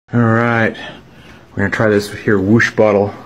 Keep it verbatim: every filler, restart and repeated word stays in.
Alright, we're gonna try this here Woosh bottle.